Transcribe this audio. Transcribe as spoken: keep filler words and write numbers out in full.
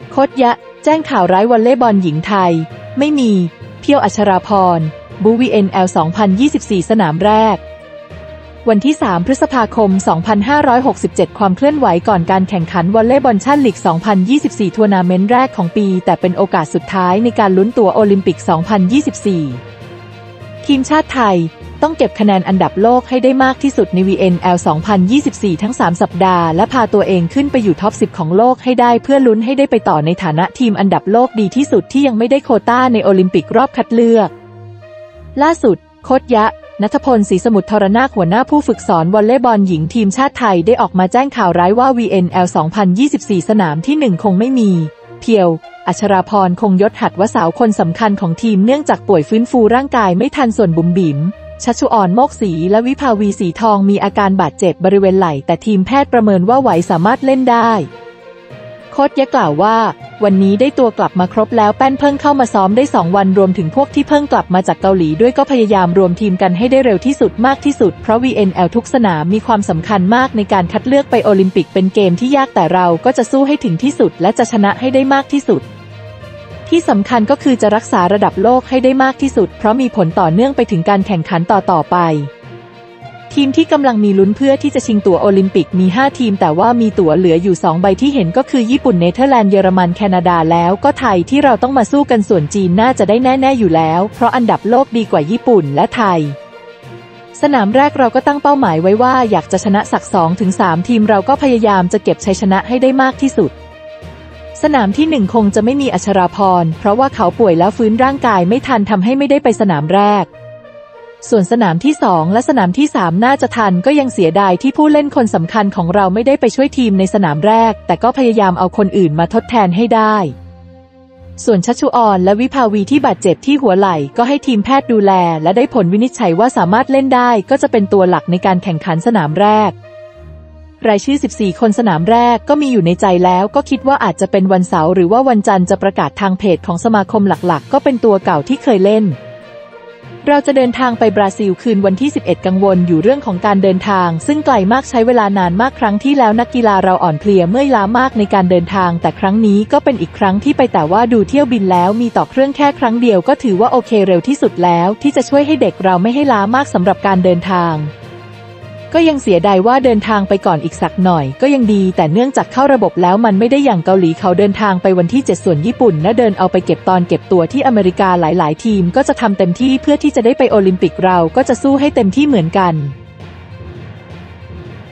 โค้ชยะแจ้งข่าวร้ายวอลเลย์บอลหญิงไทยไม่มีเพียวอัชราพรบู วี เอ็น แอล สองพันยี่สิบสี่ สนามแรกวันที่สามพฤษภาคมสองพันห้าร้อยหกสิบเจ็ดความเคลื่อนไหวก่อนการแข่งขันวอลเลย์บอลชั่นลีกสองพันยี่สิบสี่ทัวร์นาเมนต์แรกของปีแต่เป็นโอกาสสุดท้ายในการลุ้นตั๋วโอลิมปิกสองพันยี่สิบสี่ทีมชาติไทยต้องเก็บคะแนนอันดับโลกให้ได้มากที่สุดใน วี เอ็น แอล สองพันยี่สิบสี่ ทั้งสามสัปดาห์และพาตัวเองขึ้นไปอยู่ท็อปสิบของโลกให้ได้เพื่อลุ้นให้ได้ไปต่อในฐานะทีมอันดับโลกดีที่สุดที่ยังไม่ได้โควต้าในโอลิมปิกรอบคัดเลือกล่าสุดโค้ชยะณัฐพล ศรีสมุทรธรนาคหัวหน้าผู้ฝึกสอนวอลเลย์บอลหญิงทีมชาติไทยได้ออกมาแจ้งข่าวร้ายว่า วี เอ็น แอล สองพันยี่สิบสี่ สนามที่หนึ่งคงไม่มีเพียวอัชราพรคงยศหัดวสาวคนสำคัญของทีมเนื่องจากป่วยฟื้นฟูร่างกายไม่ทันส่วนบุ๋มบิ๋มชัชชุออนโมกศรีและวิภาวีสีทองมีอาการบาดเจ็บบริเวณไหล่แต่ทีมแพทย์ประเมินว่าไหวสามารถเล่นได้โค้ชยะกล่าวว่าวันนี้ได้ตัวกลับมาครบแล้วแป้นเพิ่งเข้ามาซ้อมได้สองวันรวมถึงพวกที่เพิ่งกลับมาจากเกาหลีด้วยก็พยายามรวมทีมกันให้ได้เร็วที่สุดมากที่สุดเพราะ วี เอ็น แอล ทุกสนามมีความสำคัญมากในการคัดเลือกไปโอลิมปิกเป็นเกมที่ยากแต่เราก็จะสู้ให้ถึงที่สุดและจะชนะให้ได้มากที่สุดที่สำคัญก็คือจะรักษาระดับโลกให้ได้มากที่สุดเพราะมีผลต่อเนื่องไปถึงการแข่งขันต่อๆไปทีมที่กำลังมีลุ้นเพื่อที่จะชิงตั๋วโอลิมปิกมีห้าทีมแต่ว่ามีตั๋วเหลืออยู่สองใบที่เห็นก็คือญี่ปุ่นเนเธอร์แลนด์เยอรมันแคนาดาแล้วก็ไทยที่เราต้องมาสู้กันส่วนจีนน่าจะได้แน่ๆอยู่แล้วเพราะอันดับโลกดีกว่าญี่ปุ่นและไทยสนามแรกเราก็ตั้งเป้าหมายไว้ว่าอยากจะชนะสัก สองถึงสาม ทีมเราก็พยายามจะเก็บชัยชนะให้ได้มากที่สุดสนามที่หนึ่งคงจะไม่มีอัชราพรเพราะว่าเขาป่วยแล้วฟื้นร่างกายไม่ทันทำให้ไม่ได้ไปสนามแรกส่วนสนามที่สองและสนามที่สามน่าจะทันก็ยังเสียดายที่ผู้เล่นคนสำคัญของเราไม่ได้ไปช่วยทีมในสนามแรกแต่ก็พยายามเอาคนอื่นมาทดแทนให้ได้ส่วนชัชชุออนและวิภาวีที่บาดเจ็บที่หัวไหล่ก็ให้ทีมแพทย์ดูแลและได้ผลวินิจฉัยว่าสามารถเล่นได้ก็จะเป็นตัวหลักในการแข่งขันสนามแรกรายชื่อสิบสี่คนสนามแรกก็มีอยู่ในใจแล้วก็คิดว่าอาจจะเป็นวันเสาร์หรือว่าวันจันทร์จะประกาศทางเพจของสมาคมหลักๆก็เป็นตัวเก่าที่เคยเล่นเราจะเดินทางไปบราซิลคืนวันที่สิบเอ็ดกังวลอยู่เรื่องของการเดินทางซึ่งไกลมากใช้เวลานานมากครั้งที่แล้วนักกีฬาเราอ่อนเพลียเมื่อยล้ามากในการเดินทางแต่ครั้งนี้ก็เป็นอีกครั้งที่ไปแต่ว่าดูเที่ยวบินแล้วมีต่อเครื่องแค่ครั้งเดียวก็ถือว่าโอเคเร็วที่สุดแล้วที่จะช่วยให้เด็กเราไม่ให้ล้ามากสำหรับการเดินทางก็ยังเสียดายว่าเดินทางไปก่อนอีกสักหน่อยก็ยังดีแต่เนื่องจากเข้าระบบแล้วมันไม่ได้อย่างเกาหลีเขาเดินทางไปวันที่เจ็ดส่วนญี่ปุ่นน่ะเดินเอาไปเก็บตอนเก็บตัวที่อเมริกาหลายๆทีมก็จะทำเต็มที่เพื่อที่จะได้ไปโอลิมปิกเราก็จะสู้ให้เต็มที่เหมือนกัน